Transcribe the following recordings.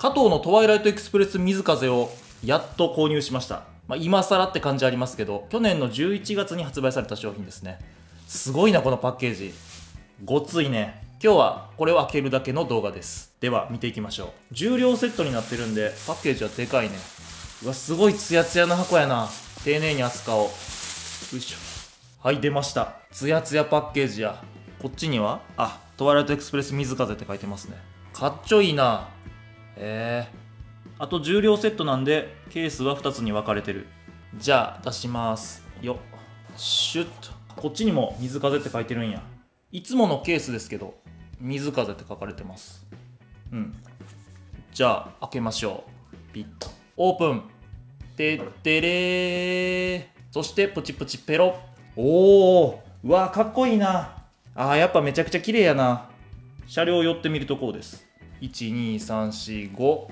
加藤のトワイライトエクスプレス水風をやっと購入しました。今更って感じありますけど、去年の11月に発売された商品ですね。すごいな、このパッケージ。ごついね。今日はこれを開けるだけの動画です。では見ていきましょう。重量セットになってるんで、パッケージはでかいね。うわ、すごいツヤツヤの箱やな。丁寧に扱おう。よいしょ。はい、出ました。ツヤツヤパッケージや。こっちには、トワイライトエクスプレス水風って書いてますね。かっちょいいな。あと重量セットなんで、ケースは2つに分かれてる。じゃあ、出します。よっ。シュッと。こっちにも水風って書いてるんや。いつものケースですけど、水風って書かれてます。じゃあ、開けましょう。ピッと。オープン。てってれー。そして、プチプチペロ。おー。うわー、かっこいいな。やっぱめちゃくちゃ綺麗やな。車両寄ってみるとこうです。1、2、3、4、5。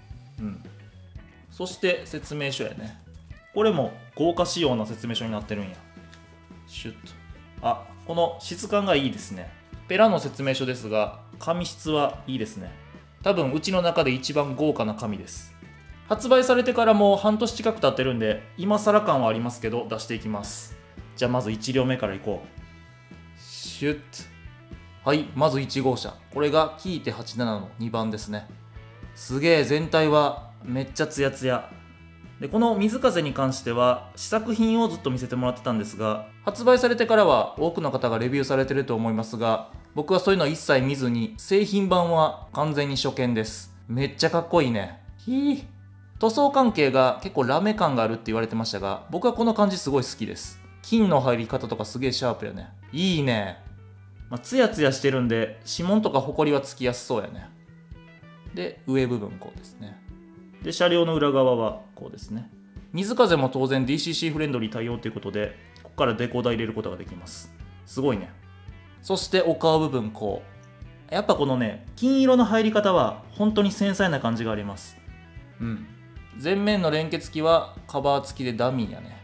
そして説明書やね。これも豪華仕様な説明書になってるんや。シュッと。この質感がいいですね。ペラの説明書ですが、紙質はいいですね。多分うちの中で一番豪華な紙です。発売されてからもう半年近く経ってるんで、今更感はありますけど、出していきます。じゃあまず1両目からいこう。シュッと。はい、まず1号車。これがキーテ87の2番ですね。すげえ、全体はめっちゃツヤツヤ。で、この水風に関しては試作品をずっと見せてもらってたんですが、発売されてからは多くの方がレビューされてると思いますが、僕はそういうのは一切見ずに、製品版は完全に初見です。めっちゃかっこいいね。塗装関係が結構ラメ感があるって言われてましたが、僕はこの感じすごい好きです。金の入り方とかすげえシャープやね。いいね。ツヤツヤしてるんで、指紋とかホコリはつきやすそうやね。で、上部分こうですね。で、車両の裏側はこうですね。水風も当然 DCC フレンドリー対応ということで、ここからデコーダー入れることができます。すごいね。そしてお顔部分こう。やっぱこのね、金色の入り方は本当に繊細な感じがあります。前面の連結機はカバー付きでダミーやね。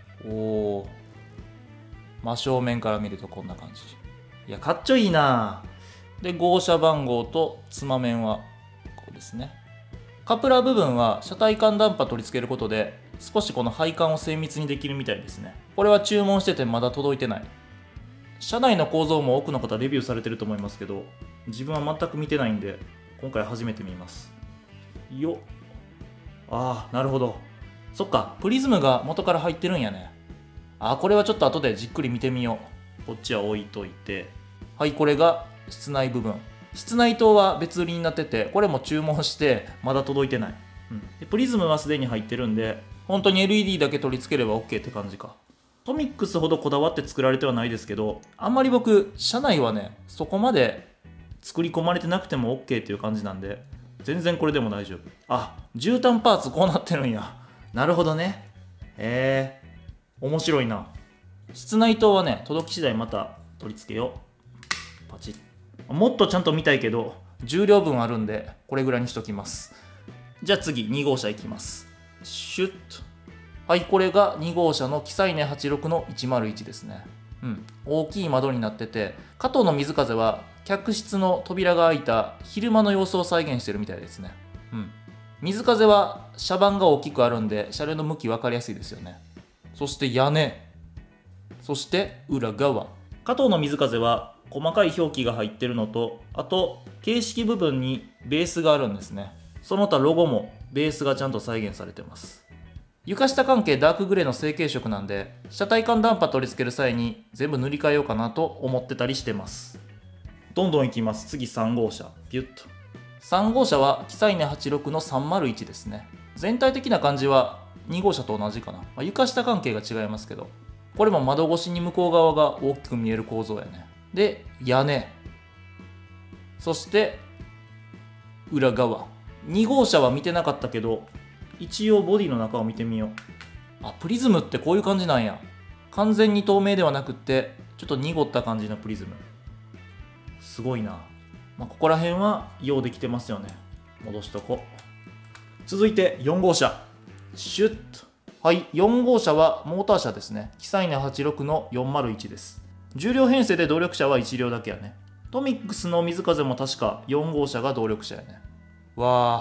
真正面から見るとこんな感じ。いや、かっちょいいな。で、号車番号とつま面はこうですね。カプラー部分は車体間ダンパ取り付けることで少しこの配管を精密にできるみたいですね。これは注文しててまだ届いてない。車内の構造も多くの方レビューされてると思いますけど、自分は全く見てないんで今回初めて見ます。よっ。なるほど。そっか、プリズムが元から入ってるんやね。これはちょっと後でじっくり見てみよう。こっちは置いといて。はい、これが室内部分。室内灯は別売りになってて、これも注文してまだ届いてない。でプリズムはすでに入ってるんで、本当に LED だけ取り付ければ OK って感じか。トミックスほどこだわって作られてはないですけど、あんまり僕、車内はね、そこまで作り込まれてなくても OK っていう感じなんで、全然これでも大丈夫。絨毯パーツこうなってるんや。なるほどね。面白いな。室内灯はね、届き次第また取り付けよう。パチッ。もっとちゃんと見たいけど、重量分あるんで、これぐらいにしときます。じゃあ次、2号車いきます。シュッと。はい、これが2号車のキサイネ86の101ですね。大きい窓になってて、加藤の水風は客室の扉が開いた昼間の様子を再現してるみたいですね。水風は車板が大きくあるんで、車両の向き分かりやすいですよね。そして屋根。そして裏側。加藤の水風は細かい表記が入ってるのと、あと形式部分にベースがあるんですね。その他ロゴもベースがちゃんと再現されてます。床下関係ダークグレーの成型色なんで、車体間ダンパ取り付ける際に全部塗り替えようかなと思ってたりしてます。どんどんいきます。次3号車。ピュッと。3号車はキサイネ86の301ですね。全体的な感じは2号車と同じかな。床下関係が違いますけど、これも窓越しに向こう側が大きく見える構造やね。で、屋根。そして、裏側。2号車は見てなかったけど、一応ボディの中を見てみよう。プリズムってこういう感じなんや。完全に透明ではなくって、ちょっと濁った感じのプリズム。すごいな。ここら辺は用できてますよね。戻しとこう。続いて4号車。シュッと。はい、4号車はモーター車ですね。キサイネ86の401です。重量編成で動力車は1両だけやね。トミックスの水風も確か4号車が動力車やね。わー、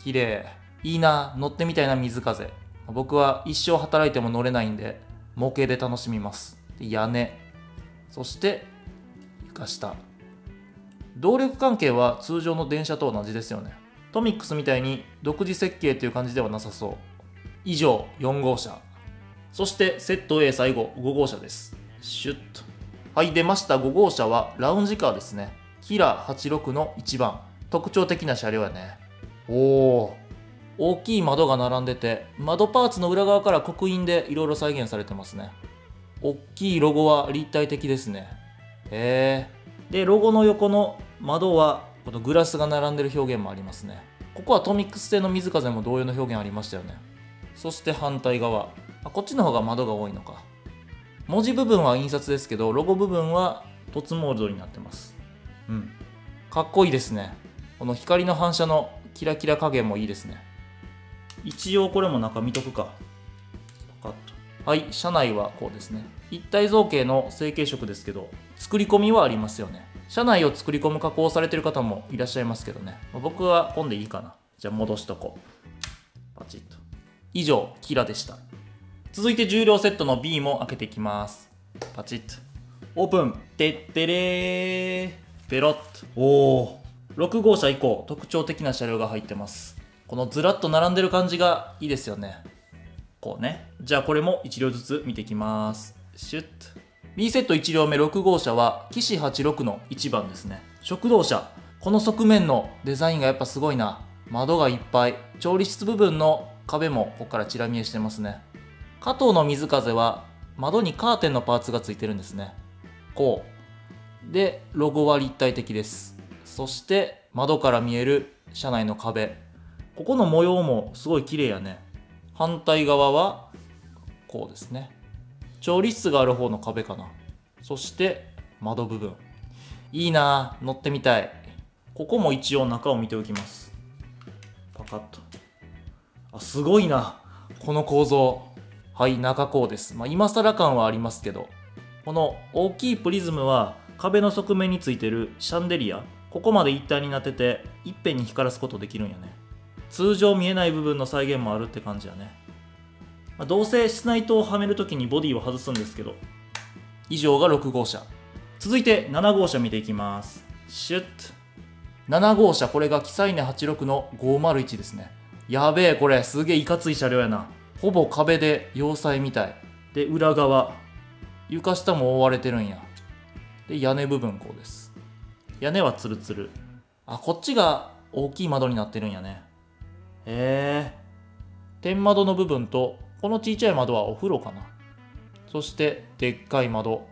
綺麗。いいな、乗ってみたいな、水風。僕は一生働いても乗れないんで、模型で楽しみます。で屋根。そして、床下。動力関係は通常の電車と同じですよね。トミックスみたいに独自設計という感じではなさそう。以上、4号車。そしてセット A 最後、5号車です。シュッと。はい、出ました。5号車はラウンジカーですね。キラ86の1番。特徴的な車両やね。おー。大きい窓が並んでて、窓パーツの裏側から刻印でいろいろ再現されてますね。大きいロゴは立体的ですね。へー。で、ロゴの横の窓は、このグラスが並んでる表現もありますね。ここはトミックス製の水風も同様の表現ありましたよね。そして反対側。こっちの方が窓が多いのか。文字部分は印刷ですけど、ロゴ部分は凸モールドになってます。うん。かっこいいですね。この光の反射のキラキラ加減もいいですね。一応これも中見とくか。パカッと。はい、車内はこうですね。一体造形の成型色ですけど、作り込みはありますよね。車内を作り込む加工をされてる方もいらっしゃいますけどね。僕は今でいいかな。じゃあ戻しとこう。パチッと。以上、キラでした。続いて重量セットの B も開けていきます。パチッと。オープン。てってれー。ペロッと。おー。6号車以降、特徴的な車両が入ってます。このずらっと並んでる感じがいいですよね。こうね。じゃあこれも1両ずつ見ていきます。シュッと。B セット1両目6号車は、騎士86の1番ですね。食堂車。この側面のデザインがやっぱすごいな。窓がいっぱい。調理室部分の壁もここからチラ見えしてますね。加藤の水風は窓にカーテンのパーツがついてるんですね。こう。で、ロゴは立体的です。そして窓から見える車内の壁。ここの模様もすごい綺麗やね。反対側はこうですね。調理室がある方の壁かな。そして窓部分。いいなぁ、乗ってみたい。ここも一応中を見ておきます。パカッと。あ、すごいな。この構造。はい、中こうです。今更感はありますけど、この大きいプリズムは壁の側面についてるシャンデリア、ここまで一体になってて、いっぺんに光らすことできるんやね。通常見えない部分の再現もあるって感じやね。どうせ室内灯をはめるときにボディを外すんですけど。以上が6号車。続いて7号車見ていきます。シュッと。7号車、これがキサイネ86の501ですね。やべえ、これすげえいかつい車両やな。ほぼ壁で要塞みたい。で、裏側。床下も覆われてるんや。で、屋根部分こうです。屋根はツルツル。あ、こっちが大きい窓になってるんやね。へえ。天窓の部分と、このちいちゃい窓はお風呂かな。そして、でっかい窓。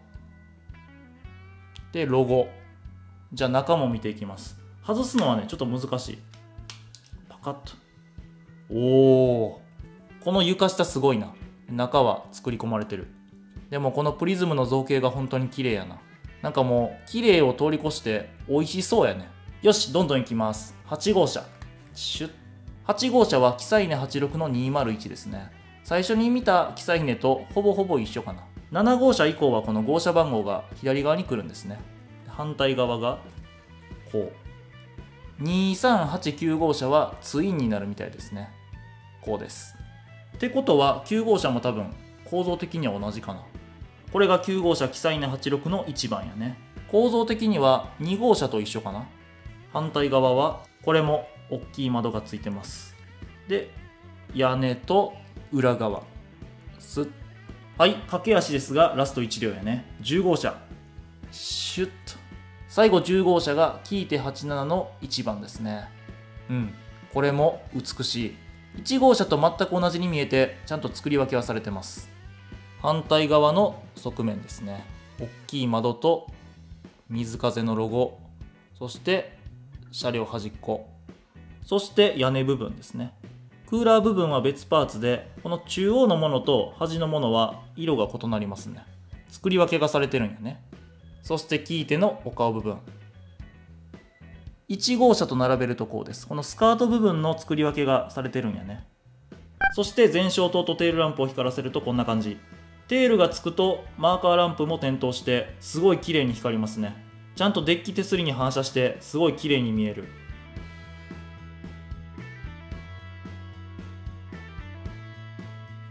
で、ロゴ。じゃあ中も見ていきます。外すのはね、ちょっと難しい。パカッと。おー。この床下すごいな。中は作り込まれてる。でもこのプリズムの造形が本当に綺麗やな。なんかもう、綺麗を通り越して美味しそうやね。よし、どんどん行きます。8号車。シュッ。8号車はキサイネ86の201ですね。最初に見たキサイネとほぼほぼ一緒かな。7号車以降はこの号車番号が左側に来るんですね。反対側がこう。2389号車はツインになるみたいですね。こうです。ってことは9号車も多分構造的には同じかな。これが9号車キサイネ86の1番やね。構造的には2号車と一緒かな。反対側はこれも大きい窓がついてます。で、屋根と裏側。はい、駆け足ですがラスト1両やね。10号車。シュッと。最後10号車がキーテ87の1番ですね。うん。これも美しい。1号車と全く同じに見えて、ちゃんと作り分けはされてます。反対側の側面ですね。大きい窓と水風のロゴ、そして車両端っこ、そして屋根部分ですね。クーラー部分は別パーツで、この中央のものと端のものは色が異なりますね。作り分けがされてるんやね。そしてキーテのお顔部分。1号車と並べるとこうです。このスカート部分の作り分けがされてるんやね。そして前照灯とテールランプを光らせるとこんな感じ。テールがつくとマーカーランプも点灯してすごい綺麗に光りますね。ちゃんとデッキ手すりに反射してすごい綺麗に見える。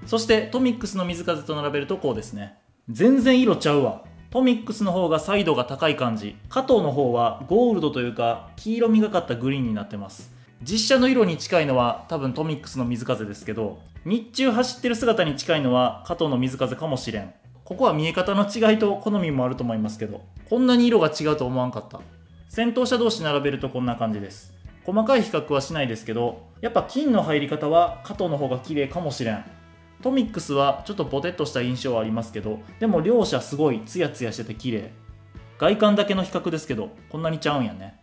そしてトミックスの水風と並べるとこうですね。全然色ちゃうわ。トミックスの方が彩度が高い感じ、加藤の方はゴールドというか黄色みがかったグリーンになってます。実写の色に近いのは多分トミックスの水風ですけど、日中走ってる姿に近いのは加藤の水風かもしれん。ここは見え方の違いと好みもあると思いますけど、こんなに色が違うと思わんかった。先頭車同士並べるとこんな感じです。細かい比較はしないですけど、やっぱ金の入り方は加藤の方が綺麗かもしれん。トミックスはちょっとボテッとした印象はありますけど、でも両者すごいツヤツヤしてて綺麗。外観だけの比較ですけど、こんなにちゃうんやね。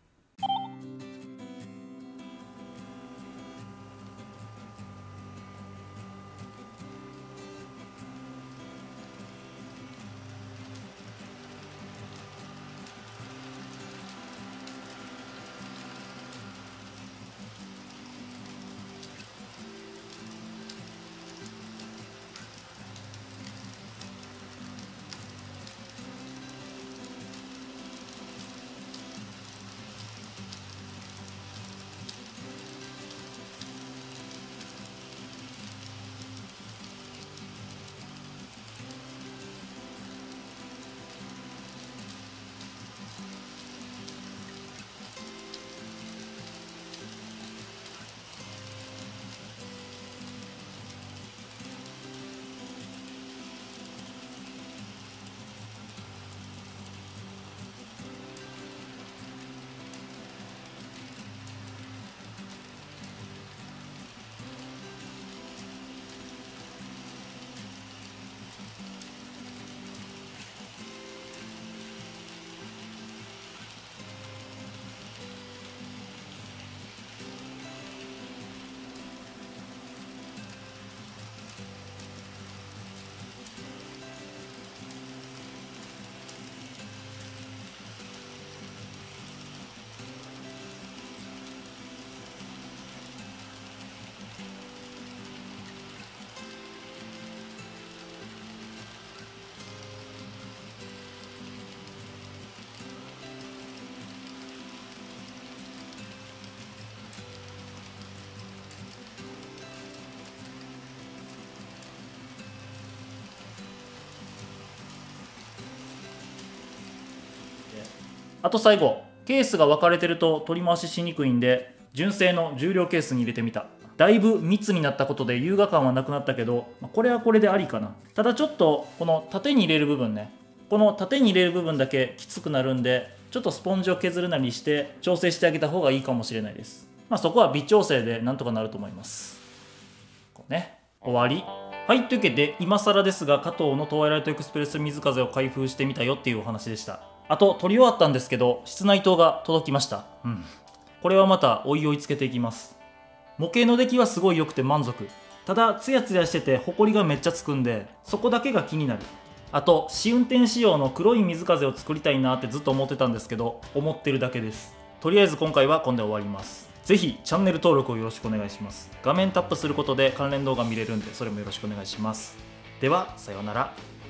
あと最後、ケースが分かれてると取り回ししにくいんで、純正の重量ケースに入れてみた。だいぶ密になったことで優雅感はなくなったけど、これはこれでありかな。ただちょっとこの縦に入れる部分ね、この縦に入れる部分だけきつくなるんで、ちょっとスポンジを削るなりして調整してあげた方がいいかもしれないです。そこは微調整でなんとかなると思います。こうね、終わり。はい、というわけで今更ですが、加藤のトワイライトエクスプレス水風を開封してみたよっていうお話でした。あと撮り終わったんですけど、室内灯が届きました。これはまたおいおいつけていきます。模型の出来はすごい良くて満足。ただツヤツヤしててホコリがめっちゃつくんで、そこだけが気になる。あと試運転仕様の黒い水風を作りたいなってずっと思ってたんですけど、思ってるだけです。とりあえず今回はこんで終わります。ぜひチャンネル登録をよろしくお願いします。画面タップすることで関連動画見れるんで、それもよろしくお願いします。ではさようなら。